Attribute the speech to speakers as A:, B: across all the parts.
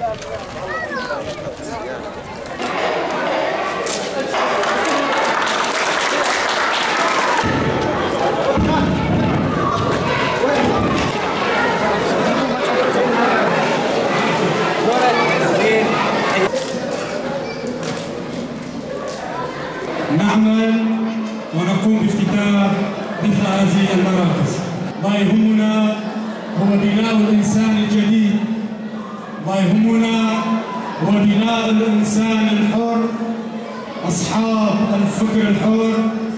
A: نعمل ونقوم بافتتاح مثل هذه المراكز. ما يهمنا هو بناء الإنسان الجديد، ما يهمنا هو بناء الإنسان الحر، أصحاب الفكر الحر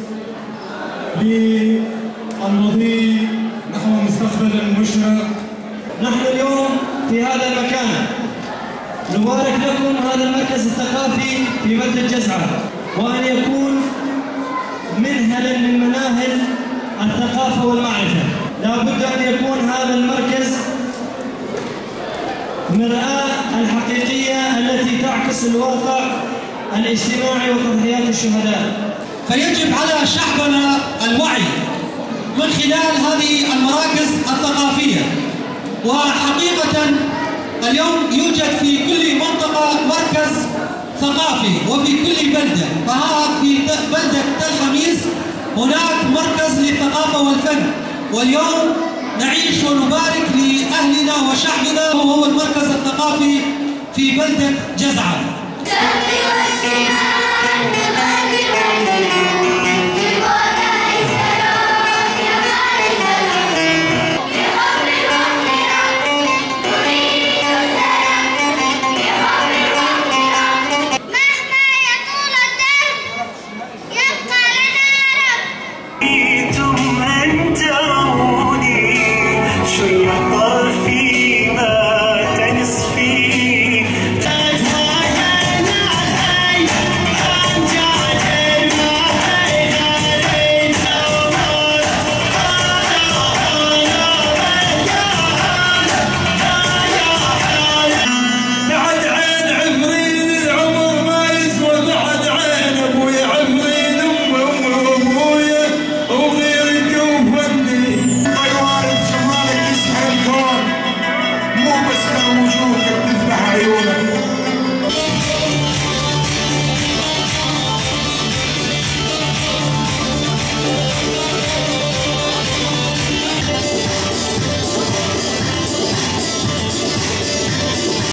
A: للمضي نحو مستقبل مشرق.
B: نحن اليوم في هذا المكان نبارك لكم هذا المركز الثقافي في بلدة جزعة، وأن يكون منهلا من مناهل الثقافة والمعرفة. لا بد أن يكون هذا المركز مرآة الحقيقية التي تعكس الواقع الاجتماعي وتضحيات الشهداء.
C: فيجب على شعبنا الوعي من خلال هذه المراكز الثقافية. وحقيقة اليوم يوجد في كل منطقة مركز ثقافي وفي كل بلدة، فها في بلدة تل خميس هناك مركز للثقافة والفن، واليوم نعيش ونبارك لأهلنا وشعبنا وهو المركز الثقافي في بلدة جزعة.